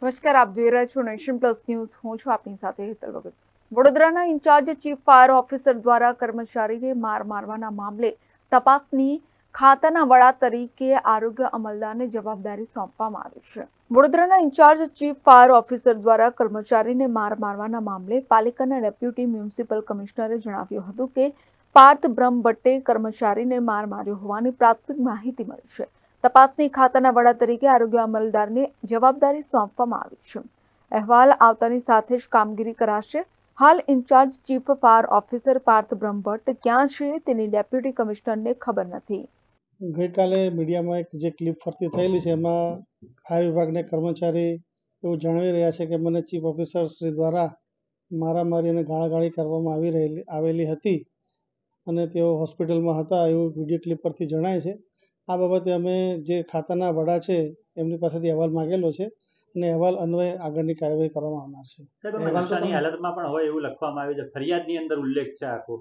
નમસ્કાર, આપ જોઈ રહ્યા છો નેશન પ્લસ ન્યૂઝ. હું છું આપની સાથે હેતલ ભગત. વડોદરાના ઇન્ચાર્જ ચીફ ફાયર ઓફિસર દ્વારા કર્મચારીને માર મારવાના મામલે તપાસની ખાતાના વડા તરીકે આરોગ્ય અમલદારને જવાબદારી સોંપવામાં આવી છે. વડોદરાના ઇન્ચાર્જ ચીફ ફાયર ઓફિસર દ્વારા કર્મચારીને માર મારવાના મામલે પાલિકાના ડેપ્યુટી મ્યુનિસિપલ કમિશનરે જણાવ્યું હતું કે પાર્થ બ્રહ્મભટ્ટે કર્મચારીને માર માર્યો હોવાની પ્રાથમિક માહિતી મળી છે. તપાસની ખાતાના વડા તરીકે આરોગ્ય અમલદારને જવાબદારી સોંપવામાં આવી છે. અહેવાલ આવતાની સાથે જ કામગીરી કરાશે. હાલ in charge chief fire officer Parth Brahmbhatt ક્યાં છે તેની ડેપ્યુટી કમિશનરને ખબર નથી. ગઈકાલે મીડિયામાં એક જે ક્લિપ ફરતી થયેલી છે એમાં ફાયર વિભાગના કર્મચારી એવું જણાવી રહ્યા છે કે મને ચીફ ઓફિસર શ્રી દ્વારા મારામારી અને ગાળાગાળી કરવામાં આવેલી હતી અને તેઓ હોસ્પિટલમાં હતા એવું વિડીયો ક્લિપ પરથી જણાય છે. આ બાબતે અમે જે ખાતાના વડા છે એમની પાસેથી અહેવાલ માંગેલો છે અને અહેવાલ અન્વયે આગળની કાર્યવાહી કરવામાં આવનાર છે. નશાની હાલતમાં પણ હોય એવું લખવામાં આવ્યું છે, ફરિયાદની અંદર ઉલ્લેખ છે આખો,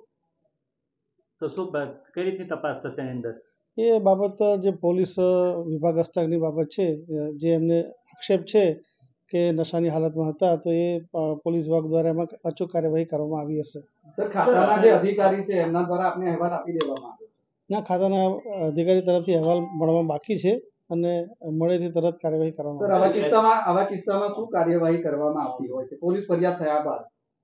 તો શું કઈ રીતની તપાસ થશે એની અંદર? એ બાબત જે પોલીસ વિભાગ હસ્તકની બાબત છે, જે એમને આક્ષેપ છે કે નશાની હાલતમાં હતા, તો એ પોલીસ વિભાગ દ્વારા એમાં અચૂક કાર્યવાહી કરવામાં આવી હશે. સર, ખાતાના જે અધિકારી છે એમના દ્વારા આપને અહેવાલ આપી દેવામાં આવ્યો? ના, ખાતાના અધિકારી તરફથી અહેવાલ મળવા બાકી છે અને મળેથી તરત કાર્યવાહી કરવામાં આવશે. સર, આવા કિસ્સામાં શું કાર્યવાહી કરવામાં આવતી હોય છે પોલીસ ફરિયાદ થયા બાદ?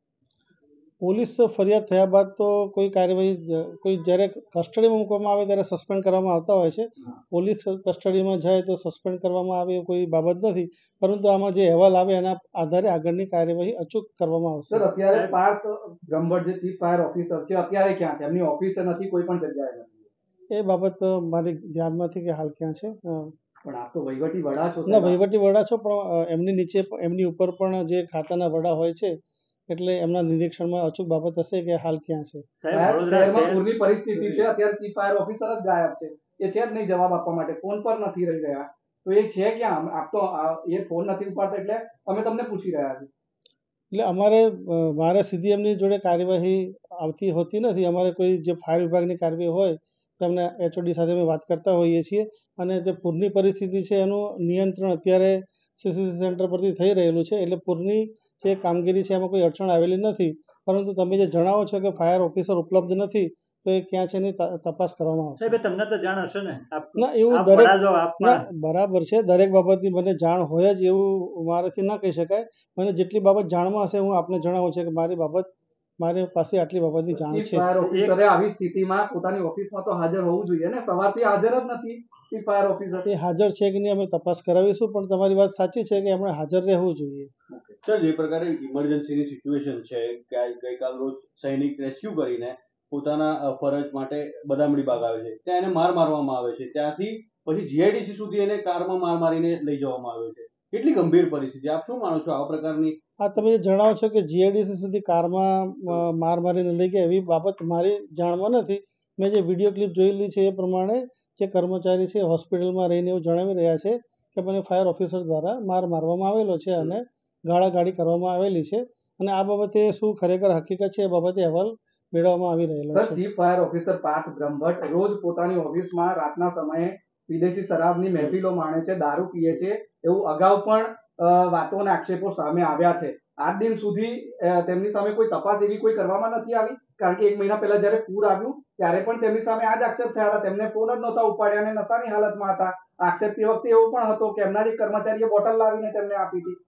પોલીસ ફરિયાદ થયા બાદ તો કોઈ કાર્યવાહી, કોઈ જ્યારે કસ્ટડીમાં મૂકવામાં આવે ત્યારે સસ્પેન્ડ કરવામાં આવતા હોય છે. પોલીસ કસ્ટડીમાં જાય તો સસ્પેન્ડ કરવામાં આવે કોઈ બાબત નથી, પરંતુ આમાં જે અહેવાલ આવે એના આધારે આગળની કાર્યવાહી અચૂક કરવામાં આવશે. સર, અત્યારે પાર્થ બ્રહ્મભટ્ટ જે ચીફ ફાયર ઓફિસર છે અત્યારે ક્યાં છે? એમની ઓફિસે નથી, કોઈ પણ જગ્યાએ નથી? એ બાબત મારી ધ્યાનમાં નથી કે હાલ ક્યાં છે. પણ આપ તો વહીવટી વડા છો. ના, વહીવટી વડા છો, પણ એમની નીચે એમની ઉપર પણ જે ખાતાના વડા હોય છે એટલે એમના નિરીક્ષણમાં અચૂક બાબત હશે કે હાલ ક્યાં છે. શહેરમાં પૂરની પરિસ્થિતિ છે, અત્યારે ચીફ ફાયર ઓફિસર જ ગાયબ છે. એ છે જ નહીં જવાબ આપવા માટે, ફોન પર નથી રહી રહ્યા, તો એ છે ક્યાં? આપ તો એ ફોન નથી ઉપાડતા એટલે અમે તમને પૂછી રહ્યા છીએ. એટલે મારે સીધી એમની જોડે કાર્યવાહી આવતી હોતી નથી. અમારે કોઈ જે ફાયર વિભાગની કાર્યવાહી હોય તો એમને એચઓડી સાથે અમે વાત કરતા હોઈએ છીએ અને તે પૂરની પરિસ્થિતિ છે એનું નિયંત્રણ અત્યારે સીસીસી સેન્ટર પરથી થઈ રહેલું છે. એટલે પૂરની જે કામગીરી છે એમાં કોઈ અડચણ આવેલી નથી, પરંતુ તમે જે જણાવો છો કે ફાયર ઓફિસર ઉપલબ્ધ નથી, તો એ ક્યાં છે એની તપાસ કરવામાં આવશે. તમને તો જાણ હશે ને? ના, એવું દરેક બરાબર છે, દરેક બાબતની મને જાણ હોય જ એવું મારાથી ન કહી શકાય. મને જેટલી બાબત જાણમાં હશે હું આપને જણાવું છું કે મારી પાસે આટલી બાબતની જાણ છે. ફાયર ઓફિસરે આવી સ્થિતિમાં પોતાની ઓફિસમાં તો હાજર હોવું જોઈએ ને? સવારથી હાજર જ નથી ચીફ ફાયર ઓફિસર. એ હાજર છે કે નહીં અમે તપાસ કરાવીશું, પણ તમારી વાત સાચી છે કે એમણે હાજર રહેવું જોઈએ. સર, જે પ્રકારે ઇમરજન્સીની સિચ્યુએશન છે કે ગઈકાલ રોજ સૈનિક રેસ્ક્યુ કરીને પોતાના ફરજ માટે બદામડી બાગ આવે છે, ત્યાં એને મારવામાં આવે છે, ત્યાંથી પછી જીઆઈડીસી સુધી એને કારમાં મારીને લઈ જવામાં આવ્યો છે. કેટલી ગંભીર પરિસ્થિતિ, આપ શું માનો છો આ પ્રકારની? આ તમે જણાવો છો કે જીઆઈડીસી સુધી કારમાં મારીને લઈ ગયા, એવી બાબત મારી જાણમાં નથી. મેં જે વિડીયો ક્લિપ જોયેલી છે એ પ્રમાણે જે કર્મચારી છે હોસ્પિટલમાં રહીને એવું જણાવી રહ્યા છે કે મને ફાયર ઓફિસર દ્વારા મારવામાં આવેલો છે અને ગાળાગાળી કરવામાં આવેલી છે, અને આ બાબતે શું ખરેખર હકીકત છે એ બાબતે અહેવાલ મેળવવામાં આવી રહેલો છે. Chief fire officer Parth Brahmbhatt રોજ પોતાની ઓફિસમાં રાતના સમયે વિદેશી શરાબની મહેફિલો માણે છે, દારૂ પીએ છે, એવું અગાઉ પણ વાતો અને આક્ષેપો સામે આવ્યા છે. આજ દિન સુધી તેમની સામે કોઈ તપાસ એવી કોઈ કરવામાં નથી આવી, કારણ કે 1 મહિના પહેલા જ્યારે પૂર આવ્યું ત્યારે પણ તેમની સામે આ જ આક્ષેપ થયા હતા, તેમને ફોન જ નહોતા ઉપાડ્યા અને નશાની હાલતમાં હતા. આક્ષેપ તે વખતે એવો પણ હતો કે એમના જ કર્મચારીએ બોટલ લાવીને તેમને આપી હતી.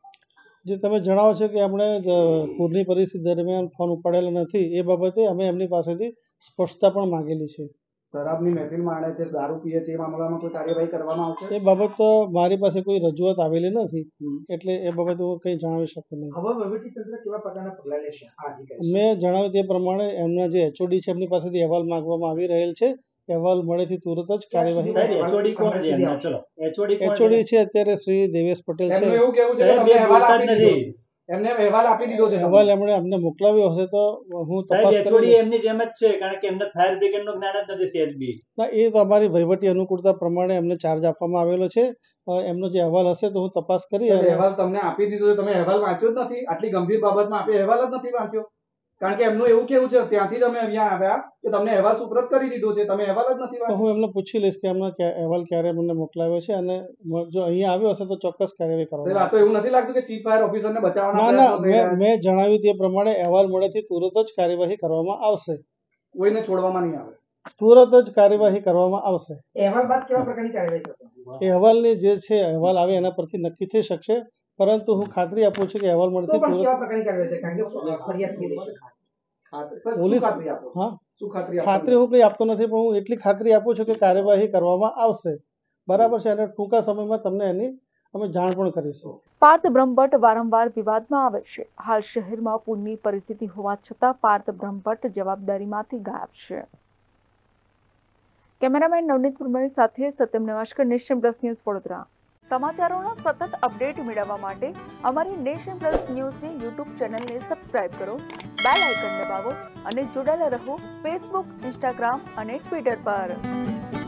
જે તમે જણાવો છો કે એમણે પૂરની પરિસ્થિતિ દરમિયાન ફોન ઉપાડેલો નથી, એ બાબતે અમે એમની પાસેથી સ્પષ્ટતા પણ માંગેલી છે. શરાબની મહેફિલ માણે છે, દારૂ પીએ છે, એ મામલામાં કોઈ કાર્યવાહી કરવામાં આવશે? એ બાબત મારી પાસે કોઈ રજૂઆત આવેલી નથી, એટલે એ બાબતે હું કંઈ જણાવી શકું નહીં. હવે વહીવટીતંત્ર કેવા પ્રકારના પગલાં લેશે? મેં જણાવ્યું તે પ્રમાણે એમના જે એચઓડી છે એમની પાસેથી અહેવાલ માંગવામાં આવી રહેલ છે. અહેવાલ મળેથી તુરત જ કાર્યવાહી. એચઓડી છે અત્યારે શ્રી દેવેશ પટેલ છે. એવું કેવું છે કે એમને અહેવાલ આપી દીધો છે. અહેવાલ એમણે અમને મોકલાવ્યો હશે તો હું તપાસ કરીશ. એમની જેમ જ છે, કારણ કે એમને ફાયર બ્રિગેડનું જ્ઞાન જ નથી સીએચબી. ના, એ તો અમારી વહીવટી અનુકૂળતા પ્રમાણે એમને ચાર્જ આપવામાં આવેલો છે. એમનો જે અહેવાલ હશે તો હું તપાસ કરી. અહેવાલ તમને આપી દીધો છે, તમે અહેવાલ વાંચ્યો જ નથી? આટલી ગંભીર બાબતમાં આપે અહેવાલ જ નથી વાંચ્યો? કારણ કે એમનું એવું કેવું છે ત્યાંથી જ અમે અહીંયા આવ્યા કે તમને અહેવાલ સુપ્રત કરી દીધો છે, તમે અહેવાલ જ નથી તો વાંચ્યો. હું એમને પૂછી લઈશ કે એમનો અહેવાલ ક્યારે મને મોકલાવ્યો છે અને જો અહીંયા આવ્યો હશે તો ચોક્કસ કાર્યવાહી સાહેબ, કરવામાં આ તો એવું નથી લાગતું કે ચીફ ફાયર ઓફિસરને બચાવવાના ના પ્રયત્નો થઈ રહ્યા છે? મેં જણાવ્યું તે પ્રમાણે અહેવાલ મળેથી તુરત જ કાર્યવાહી કરવામાં આવશે. કોઈને છોડવામાં નહીં આવે. તુરત જ કાર્યવાહી કરવામાં આવશે. અહેવાલ બાદ કેવા પ્રકારની કાર્યવાહી થશે? અહેવાલની જે છે અહેવાલ આવે એના પરથી નક્કી થઈ શકશે, પરંતુ હું ખાતરી આપું છું કે અહેવાલ તો મળેથી પણ કેવા તુરત પ્રકારની કાર્યવાહી છે? કારણ કે ફરિયાદ થઈ રહી છે. સર, શું પોલીસ ખાતરી આપો? હા શું ખાતરી આપો? ખાતરી હું કંઈ આપતો નથી, પણ હું એટલી ખાતરી આપું છું કે કાર્યવાહી કરવામાં આવશે. બરાબર છે, અને ટૂંકા સમયમાં તમને એની અમે જાણ પણ કરીશું. પાર્થ બ્રહ્મભટ્ટ વારંવાર વિવાદમાં આવે છે. હાલ શહેરમાં પૂરની પરિસ્થિતિ હોવા છતાં પાર્થ બ્રહ્મભટ્ટ જવાબદારીમાંથી ગાયબ છે. કેમેરામેન નવનીત કુમાર સાથે Satyam Navashkar, nation plus news, Vadodara. સમાચારોના સતત અપડેટ મેળવવા માટે અમારી નેશન પ્લસ ન્યૂઝની યુટ્યુબ ચેનલને સબસ્ક્રાઇબ કરો, બેલ આઇકન દબાવો અને જોડાયેલા રહો ફેસબુક, ઇન્સ્ટાગ્રામ અને ટ્વિટર પર.